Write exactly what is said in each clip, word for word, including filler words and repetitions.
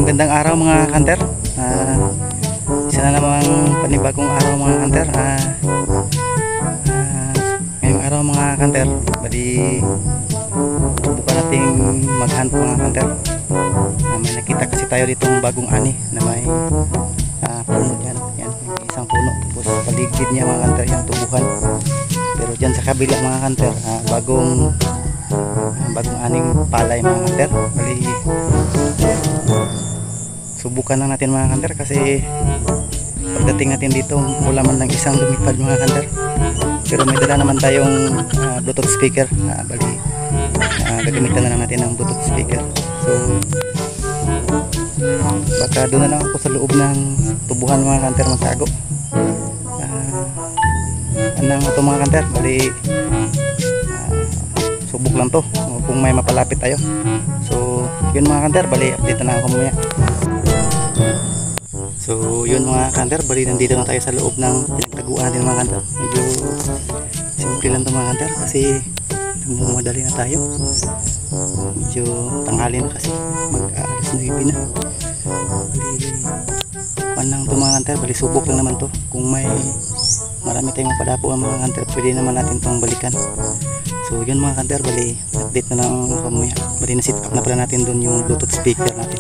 Magandang araw mga hunter. Uh, isa na namang panibagong araw mga hunter. Uh, uh, ngayong araw mga hunter, bali subukan nating mag-hunt mga hunter. Uh, may nakita kasi tayo ditong bagong ani na may uh, puno dyan. Yan, may isang puno. Tapos paligid niya mga hunter yung tubuhan. Pero dyan sa kabila mga hunter, uh, bagong uh, bagong aning palay mga hunter. Bali subukan na natin mga hunter kasi pagdating natin dito wala man lang isang lumipad mga hunter. Pero may dala naman tayong uh, bluetooth speaker. uh, bali uh, gagamitan na lang natin ng bluetooth speaker. So baka doon na lang ako sa loob ng tubuhan mga hunter magtago. uh, anong ito mga hunter, bali uh, subok lang to kung may mapalapit tayo. So yun mga hunter, bali update na lang ako mamaya. So yun mga hunter, bali nandito na tayo sa loob ng pinagtaguan natin mga hunter. Medyo simple lang ito mga hunter kasi nagmamadali na tayo. Medyo tanghali na kasi mag alas nuwebe na. Bali kuan lang ito mga hunter, bali subok lang naman to. Kung may marami tayong mapadapo ang mga hunter, pwede naman natin itong balikan. So yun mga hunter, bali update na lang ako mamaya. Bali na sit up na pala natin dun yung bluetooth speaker natin.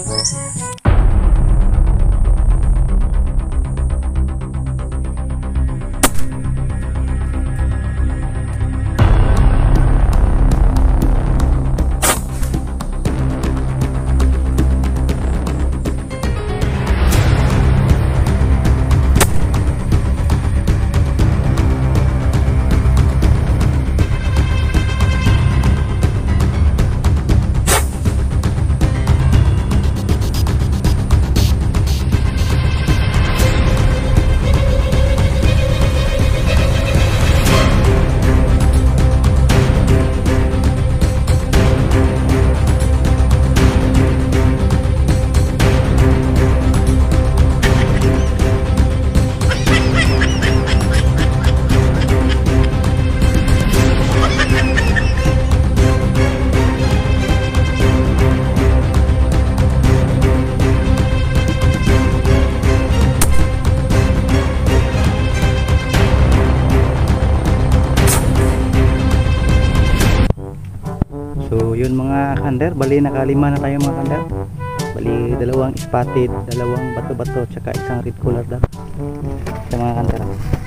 So yun mga hunter, bali nakalima na tayo mga hunter. Bali dalawang spotted, dalawang bato-bato, tsaka isang red collar dot sa mga hunter.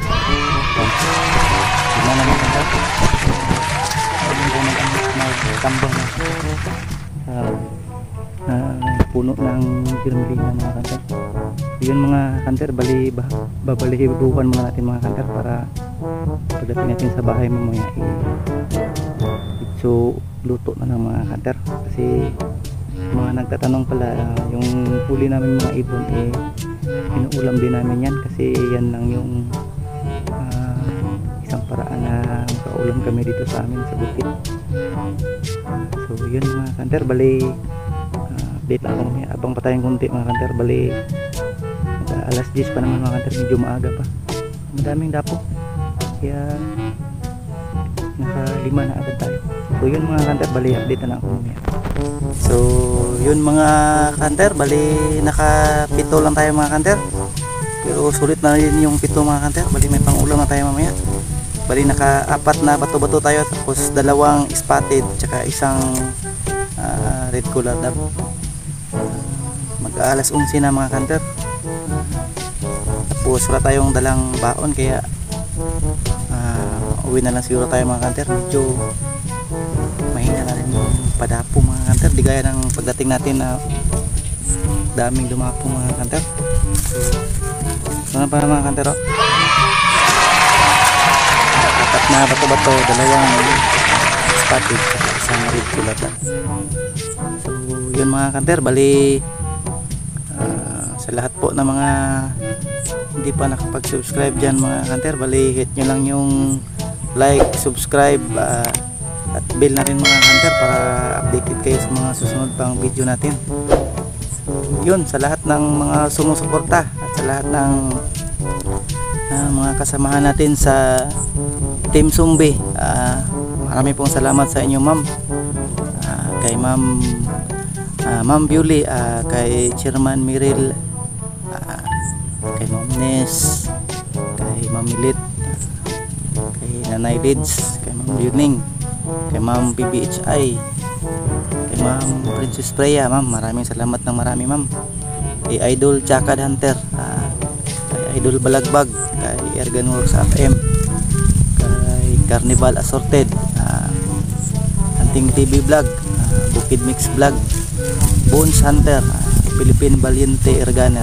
Lima na mga hunter. Magtambang na sa uh, puno ng germline ng mga hunter. Yun mga hunter, bali babalihibukan muna natin mga hunter para pagdating natin sa bahay mamaya so luto na ng mga hunter. Kasi mga nagtatanong pala, uh, yung huli namin mga ibon eh inuulam din namin yan kasi yan lang yung uh, isang paraan na makaulam kami dito sa amin sa bukid. So yun mga hunter, bali uh, update lang ako mamaya abang pa tayong kunti mga hunter. Bali uh, alas diyes pa naman mga hunter, medyo maaga pa, madaming dapo kaya naka lima na agad tayo. So yun mga hunter, bali update na ako mamaya. So yun mga hunter, bali naka pito lang tayo mga hunter, pero sulit na rin yung pito mga hunter. Bali may pangulam na tayo mamaya. Bali naka apat na bato-bato tayo, tapos dalawang spotted tsaka isang uh, red collar dot. uh, mag alas onse na mga hunter. Tapos wala tayong dalang baon kaya uh, uwi na lang siguro tayo mga hunter. Medyo mahina na rin yung padapo mga hunter, di gaya ng pagdating natin na daming dumapo mga hunter. So ano pa mga hunter, oh? Apat na bato-bato, dalawang spotted, isang red collar dot. So yun mga hunter, bali uh, sa lahat po ng mga hindi pa nakapag-subscribe dyan mga hunter, bali hit nyo lang yung like, subscribe, uh, at bell na rin mga hunter para updated kayo sa mga susunod pang video natin. Yun, sa lahat ng mga sumusuporta at sa lahat ng uh, mga kasamahan natin sa Team Zombie, uh, marami pong salamat sa inyo ma'am, uh, kay ma'am ah, Ma'am Beauty, ah, kay Chairman Miril, ah, kay Ma'am Nes, kay Ma'am Milit, kay Nanay Lids, kay Ma'am Yuning, kay Ma'am P B H I, kay Ma'am Princess Freya. Ma'am, maraming salamat ng marami, ma'am. Kay Idol Chakad Hunter, ah, kay Idol Balagbag, kay Ergan Works F M, kay Carnival Assorted, ah, Hunting T V Vlog, ah, Bukid Mix Vlog, Bones Hunter, ah, Philippine Valiente Erganer,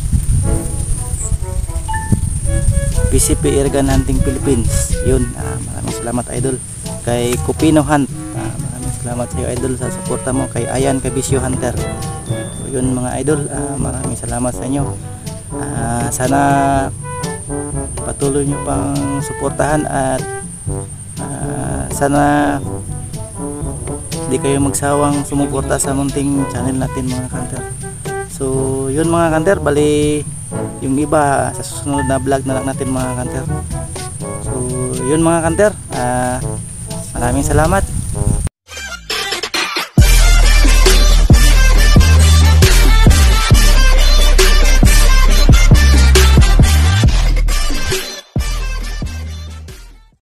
P C P Ergan Hunting Philippines. Yun, ah, maraming salamat, idol. Kay Cupino Hunt, ah, maraming salamat sa iyo, idol, sa suporta mo. Kay Ayan Cabisio Hunter. So, yun mga idol, ah, maraming salamat sa inyo. Ah, sana patuloy nyo pang suportahan at ah, sana di kayo magsawang sumuporta sa munting channel natin mga kanter. So yun mga kanter, bali yung iba sa susunod na vlog na lang natin mga kanter. So yun mga kanter, ah, maraming salamat.